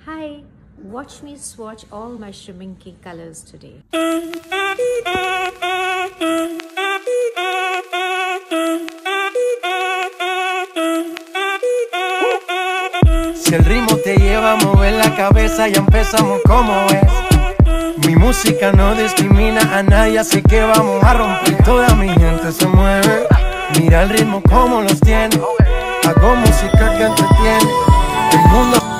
Hi, watch me swatch all my Schmincke colors today. Si el ritmo te lleva a mover la cabeza, ya empezamos como es. Mi música no discrimina a nadie, así que vamos a romper. Toda mi gente se mueve, mira el ritmo como los tiene. Hago música que entretiene el mundo.